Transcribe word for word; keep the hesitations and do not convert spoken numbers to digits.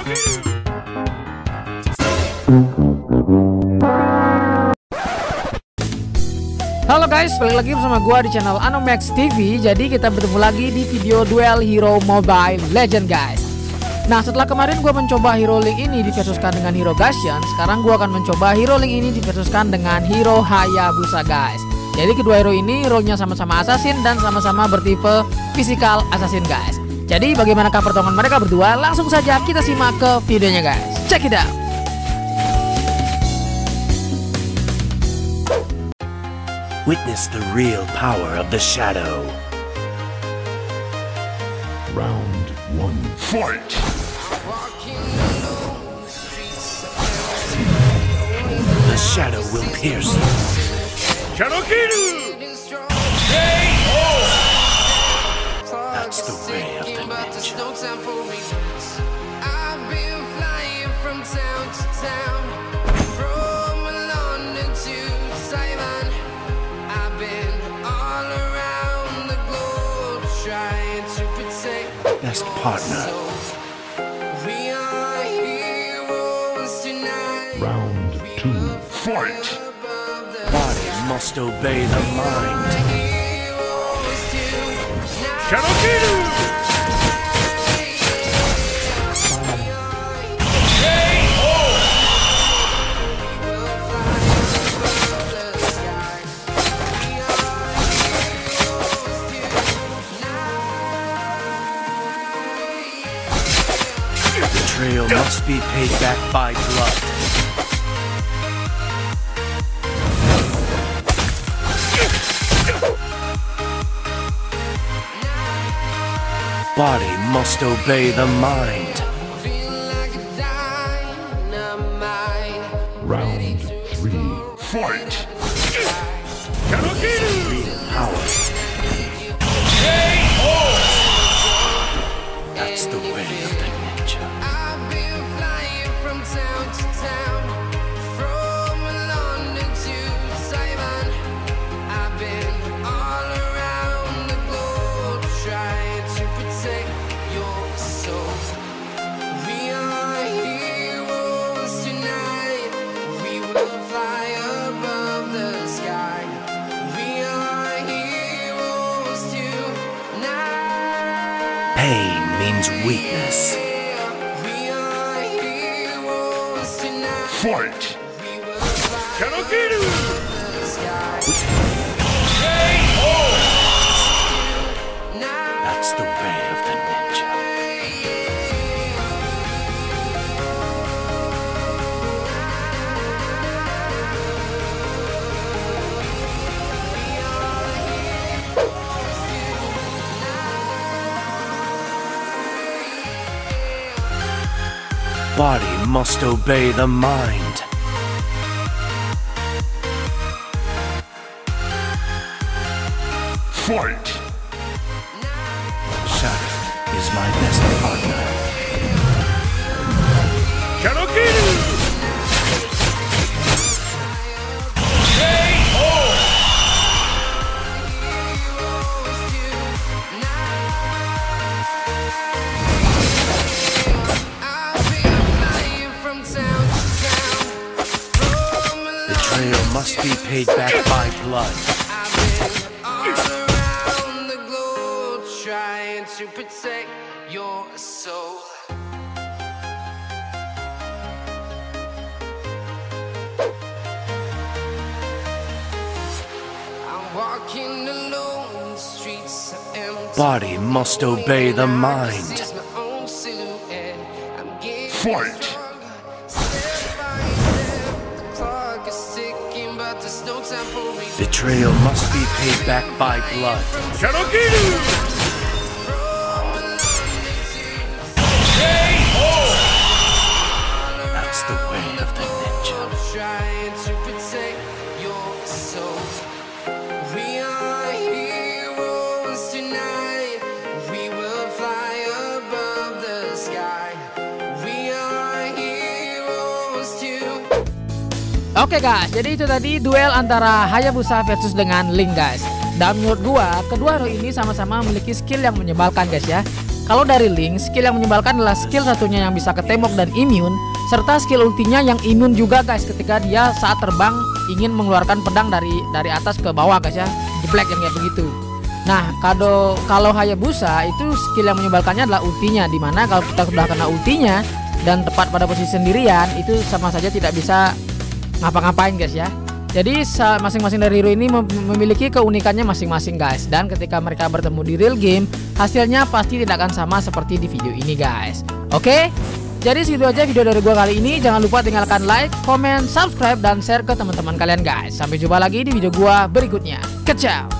Halo guys, balik lagi bersama gua di channel Anomax T V. Jadi kita bertemu lagi di video duel hero Mobile Legend guys. Nah, setelah kemarin gua mencoba hero Link ini diversuskan dengan hero Gashan, sekarang gua akan mencoba hero Link ini diversuskan dengan hero Hayabusa guys. Jadi kedua hero ini role-nya sama-sama assassin dan sama-sama bertipe physical assassin guys. Jadi bagaimanakah pertarungan mereka berdua? Langsung saja kita simak ke videonya guys. Check it out. Witness the real power of the shadow. Round one, fight! The shadow will pierce you. Shadow-Kiru! That's the way of the ninja. I've been flying from town to town, from London to Taiwan. I've been all around the globe trying to protect Best partner. We are heroes tonight. Round two, fight! Body must obey the mind. Heroes tonight. Shadow-Kiru! Betrayal must be paid back by blood. Body must obey the mind. Round three, fight! Shadow-Kiru! Real power. That's the way of the ninja. I've been flying from town to town, from London to Taiwan. I've been all around the globe trying to protect your soul. We are heroes tonight. We will fly above the sky. We are heroes tonight. Pain means weakness. We are heroes tonight. Fight! We will fly Shadow-Kiru! the sky. That's the way of the ninja. Body must obey the mind. Fight! Shadow is my best partner. Shadow-Kiru! I've been flying from town to town, from Betrayal must be paid back by blood. I've been all around the globe trying to protect your soul. I'm walking alone, the streets are empty. Body must obey the mind. This is my own silhouette. I'm getting Fight! stronger, step by step. The clock is ticking, but there's no time for me. Betrayal must be paid back by blood. Shadow-Kiru! That's the way of the ninja. Trying to protect your soul. We are heroes tonight. We will fly above the sky. We are heroes too. Oke guys, jadi itu tadi duel antara Hayabusa versus dengan Link guys. Dan menurut gua, kedua hero ini sama-sama memiliki skill yang menyebalkan guys ya. Kalau dari Link, skill yang menyebalkan adalah skill satunya yang bisa ke tembok dan immune, serta skill ultinya yang immune juga guys ketika dia saat terbang ingin mengeluarkan pedang dari dari atas ke bawah guys ya, jeplek yang kayak begitu. Nah, kalau kalau Hayabusa itu skill yang menyebalkannya adalah ultinya, dimana kalau kita sudah kena ultinya dan tepat pada posisi sendirian itu sama saja tidak bisa ngapa-ngapain guys ya. Jadi masing-masing dari hero ini memiliki keunikannya masing-masing guys. Dan ketika mereka bertemu di real game, hasilnya pasti tidak akan sama seperti di video ini guys. Oke, jadi segitu aja video dari gua kali ini. Jangan lupa tinggalkan like, comment, subscribe, dan share ke teman-teman kalian guys. Sampai jumpa lagi di video gua berikutnya. Kacau.